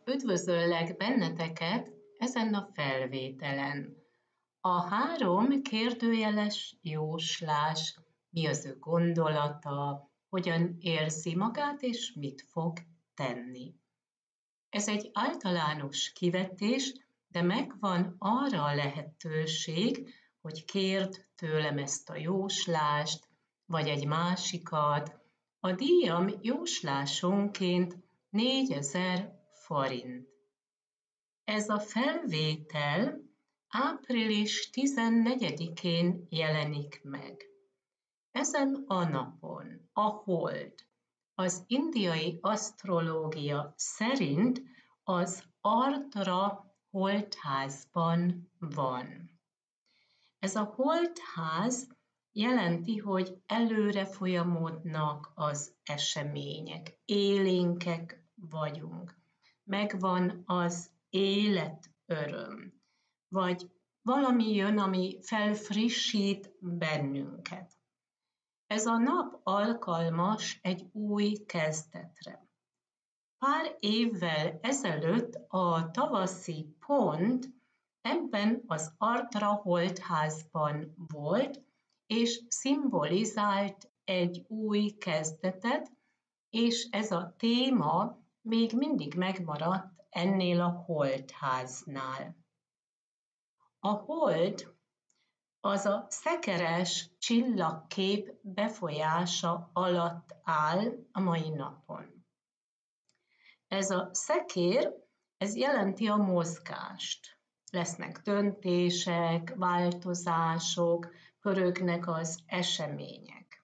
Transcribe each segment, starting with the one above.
Üdvözöllek benneteket ezen a felvételen. A 3 kérdőjeles jóslás, mi az ő gondolata, hogyan érzi magát és mit fog tenni. Ez egy általános kivetés, de megvan arra a lehetőség, hogy kérd tőlem ezt a jóslást, vagy egy másikat. A díjam jóslásonként 4000 forint. Ez a felvétel április 14-én jelenik meg. Ezen a napon a hold az indiai asztrológia szerint az Ardra holdházban van. Ez a holdház jelenti, hogy előre folyamodnak az események, élénkek vagyunk, megvan az életöröm, vagy valami jön, ami felfrissít bennünket. Ez a nap alkalmas egy új kezdetre. Pár évvel ezelőtt a tavaszi pont ebben az Ardra holdházban volt, és szimbolizált egy új kezdetet, és ez a téma még mindig megmaradt ennél a holdháznál. A hold az a szekeres csillagkép befolyása alatt áll a mai napon. Ez a szekér, ez jelenti a mozgást. Lesznek döntések, változások, pörögnek az események.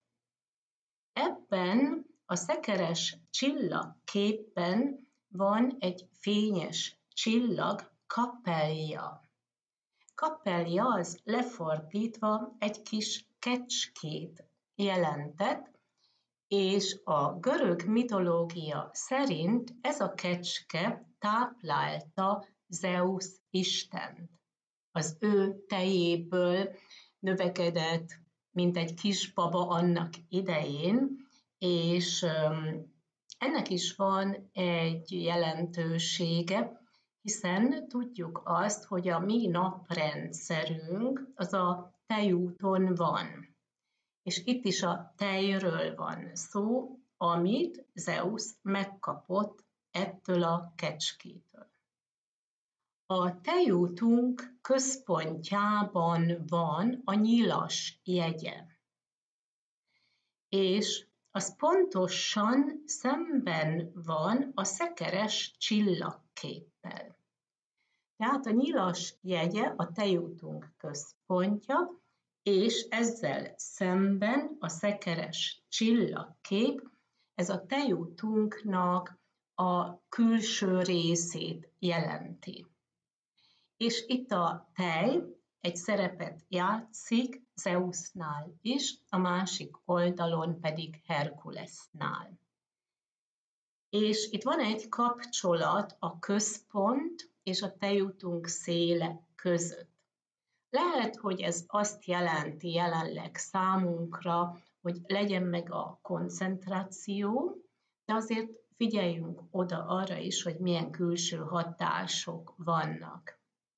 Ebben a szekeres csillagképben van egy fényes csillag, Kapelja. Kapelja az lefordítva egy kis kecskét jelentett, és a görög mitológia szerint ez a kecske táplálta Zeusz istent. Az ő tejéből növekedett, mint egy kisbaba annak idején, és ennek is van egy jelentősége, hiszen tudjuk azt, hogy a mi naprendszerünk az a tejúton van. És itt is a tejről van szó, amit Zeusz megkapott ettől a kecskétől. A tejútunk központjában van a nyilas jegye, és az pontosan szemben van a szekeres csillagképpel. Tehát a nyilas jegye a tejútunk központja, és ezzel szemben a szekeres csillagkép, ez a tejútunknak a külső részét jelenti. És itt a tej egy szerepet játszik Zeusznál is, a másik oldalon pedig Herkulesnál. És itt van egy kapcsolat a központ és a tejútunk széle között. Lehet, hogy ez azt jelenti jelenleg számunkra, hogy legyen meg a koncentráció, de azért figyeljünk oda arra is, hogy milyen külső hatások vannak.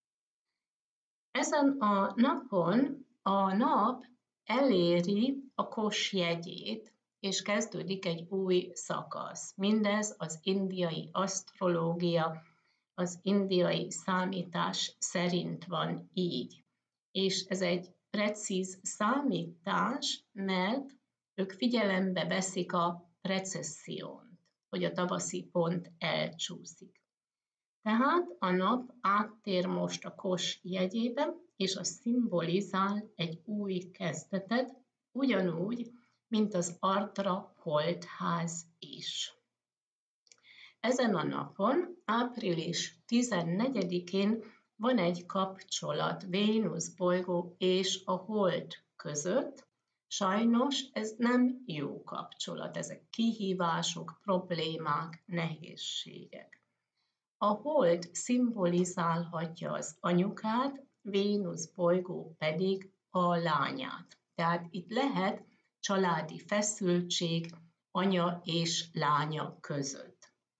Ezen a napon a nap eléri a Kos jegyét, és kezdődik egy új szakasz. Mindez az indiai asztrológia, az indiai számítás szerint van így. És ez egy precíz számítás, mert ők figyelembe veszik a precessziót, hogy a tavaszi pont elcsúszik. Tehát a nap áttér most a Kos jegyébe, és az szimbolizál egy új kezdetet, ugyanúgy, mint az Ardra holdház is. Ezen a napon, április 14-én van egy kapcsolat Vénusz bolygó és a hold között. Sajnos ez nem jó kapcsolat, ezek kihívások, problémák, nehézségek. A hold szimbolizálhatja az anyukát, Vénusz bolygó pedig a lányát. Tehát itt lehet családi feszültség anya és lánya között.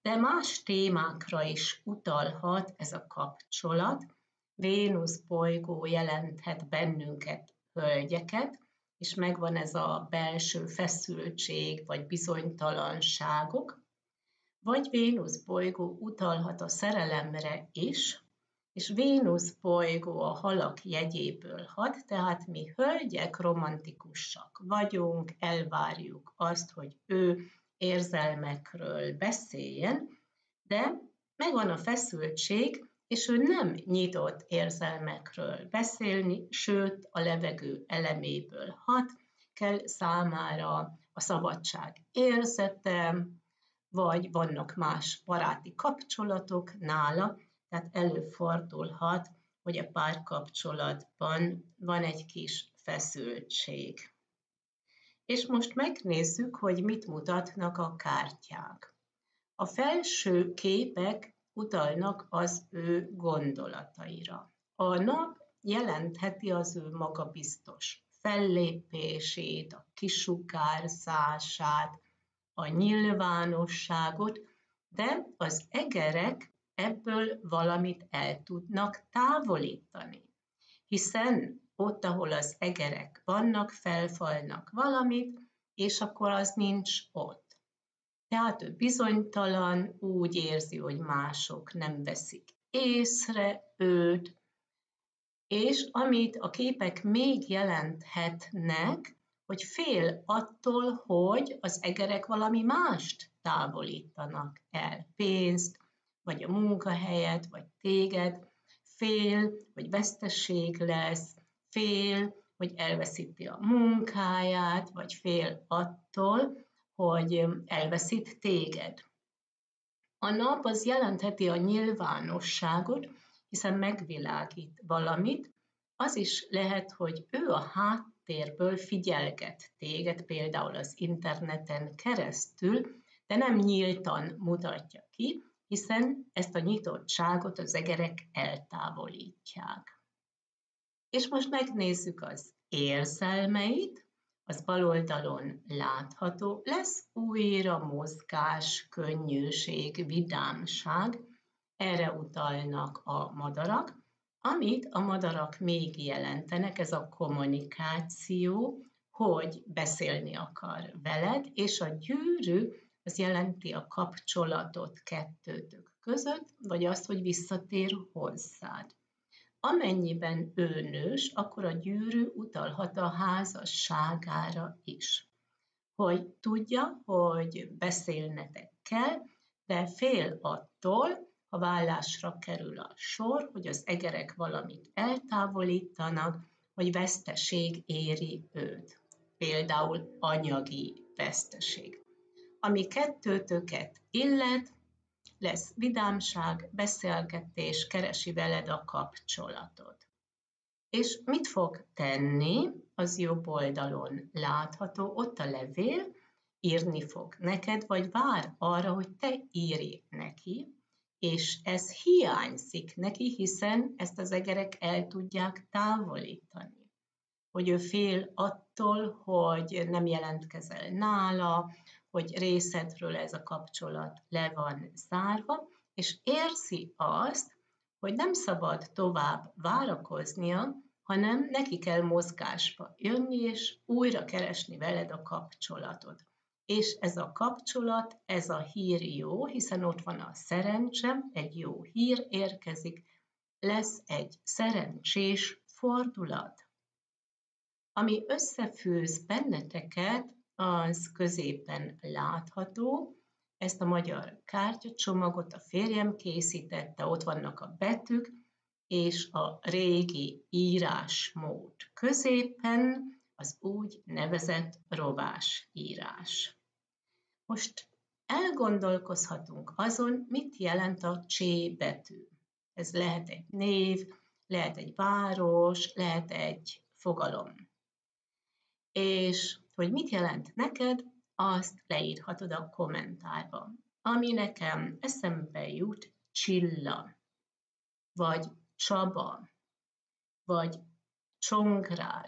De más témákra is utalhat ez a kapcsolat. Vénusz bolygó jelenthet bennünket, hölgyeket, és megvan ez a belső feszültség vagy bizonytalanságok, vagy Vénusz bolygó utalhat a szerelemre is, és Vénusz bolygó a halak jegyéből hat, tehát mi hölgyek romantikusak vagyunk, elvárjuk azt, hogy ő érzelmekről beszéljen, de megvan a feszültség, és ő nem nyitott érzelmekről beszélni, sőt a levegő eleméből hat, kell számára a szabadság érzete, vagy vannak más baráti kapcsolatok nála, tehát előfordulhat, hogy a párkapcsolatban van egy kis feszültség. És most megnézzük, hogy mit mutatnak a kártyák. A felső képek utalnak az ő gondolataira. A nap jelentheti az ő magabiztos fellépését, a kisugárzását, a nyilvánosságot, de az egerek ebből valamit el tudnak távolítani, hiszen ott, ahol az egerek vannak, felfalnak valamit, és akkor az nincs ott. Tehát ő bizonytalan, úgy érzi, hogy mások nem veszik észre őt, és amit a képek még jelenthetnek, hogy fél attól, hogy az egerek valami mást távolítanak el, pénzt, vagy a munkahelyet, vagy téged, fél, hogy veszteség lesz, fél, hogy elveszíti a munkáját, vagy fél attól, hogy elveszít téged. A nap az jelentheti a nyilvánosságot, hiszen megvilágít valamit, az is lehet, hogy ő a háttérből figyelget téged, például az interneten keresztül, de nem nyíltan mutatja ki, hiszen ezt a nyitottságot az egerek eltávolítják. És most megnézzük az érzelmeit, az bal oldalon látható, lesz újra mozgás, könnyűség, vidámság, erre utalnak a madarak. Amit a madarak még jelentenek, ez a kommunikáció, hogy beszélni akar veled, és a gyűrű az jelenti a kapcsolatot kettőtök között, vagy azt, hogy visszatér hozzád. Amennyiben ő nős, akkor a gyűrű utalhat a házasságára is. Hogy tudja, hogy beszélnetek kell, de fél attól, ha vállásra kerül a sor, hogy az egerek valamit eltávolítanak, hogy veszteség éri őt. Például anyagi veszteség. Ami kettőtöket illet, lesz vidámság, beszélgetés, keresi veled a kapcsolatot. És mit fog tenni? Az jobb oldalon látható, ott a levél, írni fog neked, vagy vár arra, hogy te írj neki, és ez hiányzik neki, hiszen ezt az egerek el tudják távolítani. Hogy ő fél attól, hogy nem jelentkezel nála, hogy részedről ez a kapcsolat le van zárva, és érzi azt, hogy nem szabad tovább várakoznia, hanem neki kell mozgásba jönni, és újra keresni veled a kapcsolatot. És ez a kapcsolat, ez a hír jó, hiszen ott van a szerencse, egy jó hír érkezik, lesz egy szerencsés fordulat. Ami összefűz benneteket, az középen látható. Ezt a magyar kártyacsomagot a férjem készítette, ott vannak a betűk, és a régi írásmód középen az úgy nevezett rovásírás. Most elgondolkozhatunk azon, mit jelent a C betű. Ez lehet egy név, lehet egy város, lehet egy fogalom. És hogy mit jelent neked, azt leírhatod a kommentárba. Ami nekem eszembe jut, Csilla, vagy Csaba, vagy Csongrád.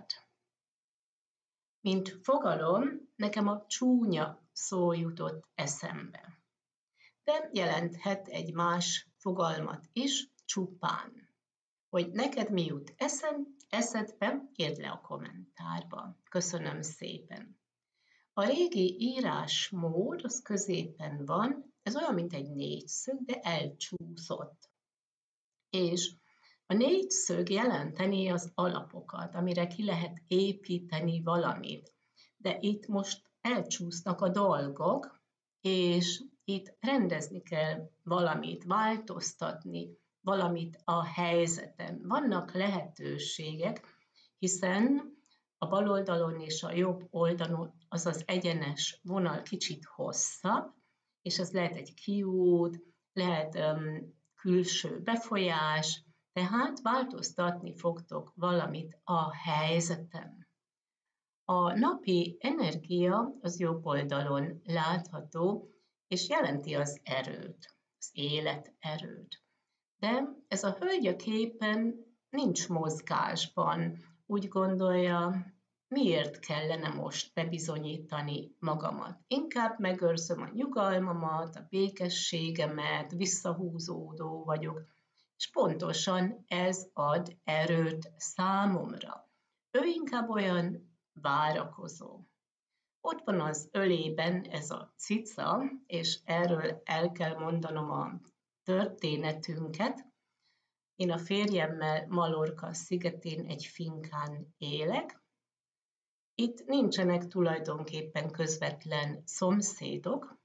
Mint fogalom, nekem a csúnya szó jutott eszembe. de jelenthet egy más fogalmat is csupán. Hogy neked mi jut eszedbe, írd le a kommentárba. Köszönöm szépen! A régi írásmód, az középen van, ez olyan, mint egy négyszög, de elcsúszott. És a négyszög jelenteni az alapokat, amire ki lehet építeni valamit. De itt most elcsúsznak a dolgok, és itt rendezni kell valamit, változtatni valamit a helyzeten. Vannak lehetőségek, hiszen a bal oldalon és a jobb oldalon az az egyenes vonal kicsit hosszabb, és ez lehet egy kiút, lehet külső befolyás, tehát változtatni fogtok valamit a helyzeten. A napi energia az jobb oldalon látható, és jelenti az erőt, az életerőt. De ez a hölgy a képen nincs mozgásban, úgy gondolja, miért kellene most bebizonyítani magamat. Inkább megőrzöm a nyugalmamat, a békességemet, visszahúzódó vagyok, és pontosan ez ad erőt számomra. Ő inkább olyan várakozó. Ott van az ölében ez a cica, és erről el kell mondanom a történetünket. Én a férjemmel Mallorca szigetén egy finkán élek. Itt nincsenek tulajdonképpen közvetlen szomszédok,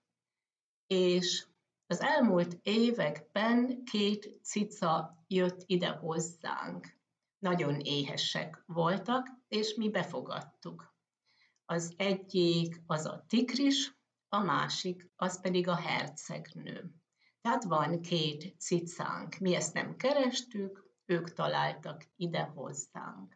és az elmúlt években 2 cica jött ide hozzánk. Nagyon éhesek voltak, és mi befogadtuk. Az egyik az a tigris, a másik az pedig a hercegnő. Tehát van 2 cicánk. Mi ezt nem kerestük, ők találtak ide hozzánk.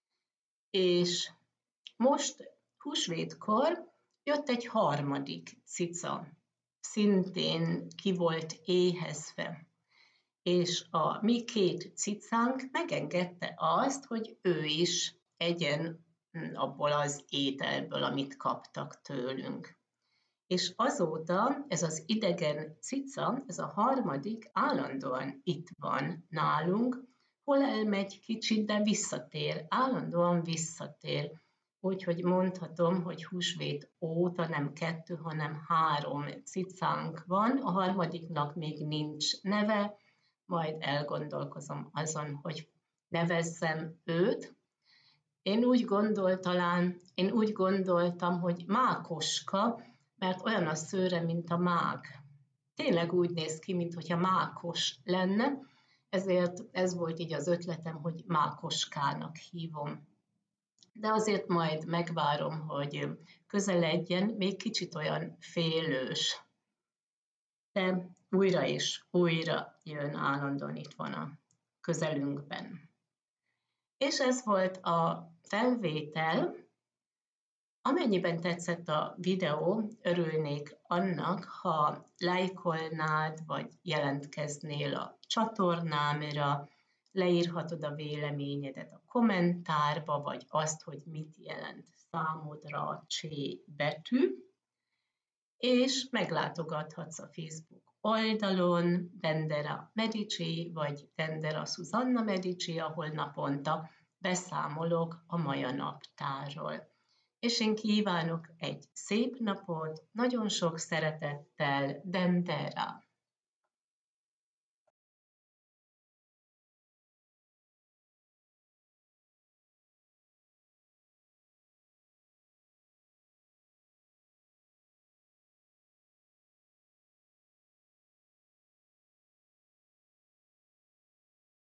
És most húsvétkor jött egy harmadik cica. Szintén ki volt éhezve. És a mi 2 cicánk megengedte azt, hogy ő is egyen abból az ételből, amit kaptak tőlünk. És azóta ez az idegen cica, ez a harmadik állandóan itt van nálunk, hol elmegy kicsit, de visszatér, állandóan visszatér. Úgyhogy mondhatom, hogy húsvét óta nem 2, hanem 3 cicánk van, a harmadiknak még nincs neve, majd elgondolkozom azon, hogy nevezzem őt. Én úgy gondoltam, hogy mákoska, mert olyan a szőre, mint a mák. Tényleg úgy néz ki, mintha mákos lenne, ezért ez volt így az ötletem, hogy mákoskának hívom. De azért majd megvárom, hogy közeledjen, még kicsit olyan félős. De újra és újra jön, állandóan itt van a közelünkben. És ez volt a felvétel. Amennyiben tetszett a videó, örülnék annak, ha lájkolnád, vagy jelentkeznél a csatornámra, leírhatod a véleményedet a kommentárba, vagy azt, hogy mit jelent számodra a csé betű, és meglátogathatsz a Facebook oldalon, Dendera Medici, vagy Dendera Susanna Medici, ahol naponta beszámolok a maja naptárról. És én kívánok egy szép napot, nagyon sok szeretettel, Dendera!